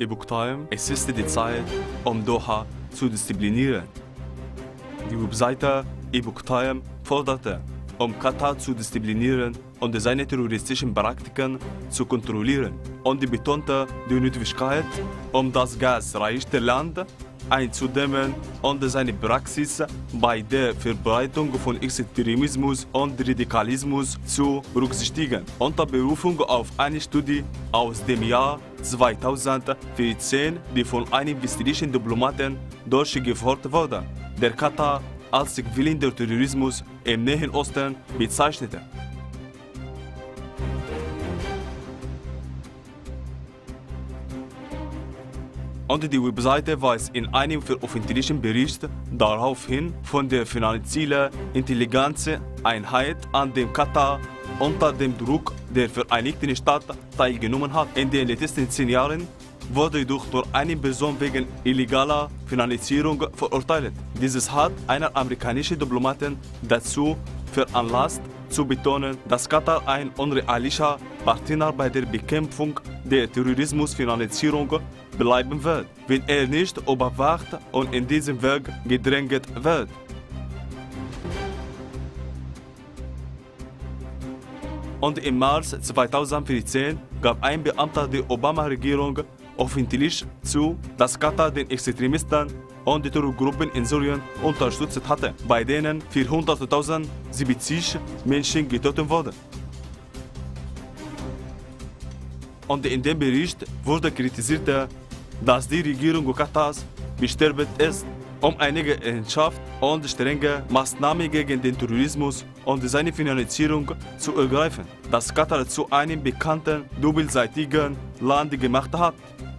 Epoch Time, es ist die Zeit, um Doha zu disziplinieren. Die Webseite Epoch Time forderte, um Katar zu disziplinieren und seine terroristischen Praktiken zu kontrollieren. Und betonte die Notwendigkeit, um das gasreiche Land einzudämmen und seine Praxis bei der Verbreitung von Extremismus und Radikalismus zu berücksichtigen. Unter Berufung auf eine Studie aus dem Jahr 2014, die von einem westlichen Diplomaten durchgeführt wurde, der Katar als Quellen der Terrorismus im Nahen Osten bezeichnete. Und die Webseite weist in einem veröffentlichten Bericht darauf hin, von der finanziellen Intelligenzeinheit an dem Katar unter dem Druck der Vereinigten Staaten teilgenommen hat. In den letzten 10 Jahren wurde jedoch nur eine Person wegen illegaler Finanzierung verurteilt. Dieses hat einen amerikanischen Diplomaten dazu veranlasst, zu betonen, dass Katar ein unrealistischer Partner bei der Bekämpfung der Terrorismusfinanzierung bleiben wird, wenn er nicht überwacht und in diesem Weg gedrängt wird. Und im März 2014 gab ein Beamter der Obama-Regierung öffentlich zu, dass Katar den Extremisten und die Terrorgruppen in Syrien unterstützt hatte, bei denen 400.070 Menschen getötet wurden. Und in dem Bericht wurde kritisiert, dass die Regierung Katars bestrebt ist, um einige ernsthaft und strenge Maßnahmen gegen den Terrorismus und seine Finanzierung zu ergreifen, das Katar zu einem bekannten doppelseitigen Land gemacht hat.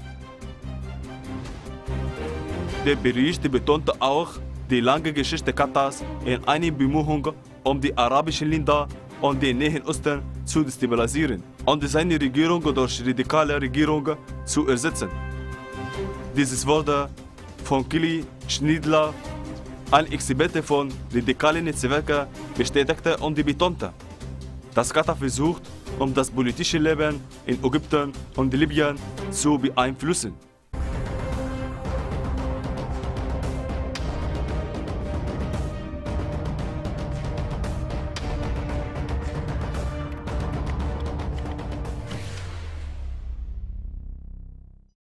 Der Bericht betonte auch die lange Geschichte Katars in einer Bemühung, um die arabischen Länder und den Nahen Osten zu destabilisieren und seine Regierung durch radikale Regierung zu ersetzen. Dieses wurde von Kelly Schneidler, ein Experte von radikalen Netzwerken, bestätigte und betonte, dass Katar versucht, das politische Leben in Ägypten und Libyen zu beeinflussen.